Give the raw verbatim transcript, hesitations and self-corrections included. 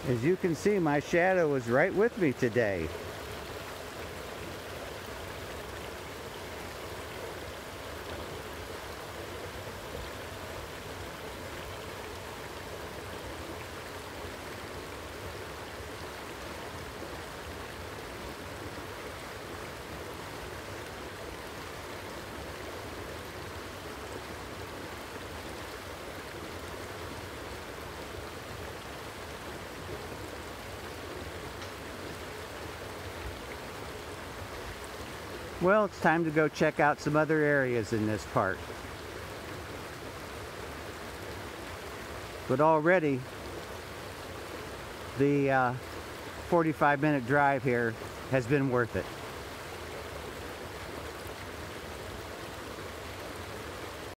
As you can see, my shadow is right with me today. Well, it's time to go check out some other areas in this park. But already, the uh, forty-five minute drive here has been worth it.